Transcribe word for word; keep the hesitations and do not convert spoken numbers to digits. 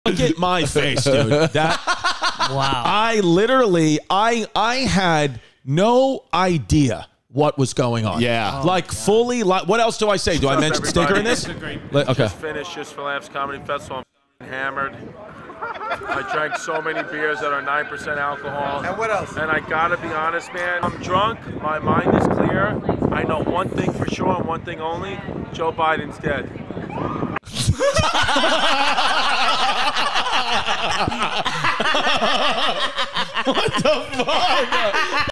Look at my face, dude. That wow. I literally, I I had no idea what was going on. Yeah. Oh, like fully. Like, what else do I say? Do I mention Stinker in this? Let, okay. Just finished Just for Laughs Comedy Festival. I'm hammered. I drank so many beers that are nine percent alcohol. And what else? And I gotta be honest, man. I'm drunk. My mind is clear. I know one thing for sure and one thing only. Joe Biden's dead. What the fuck?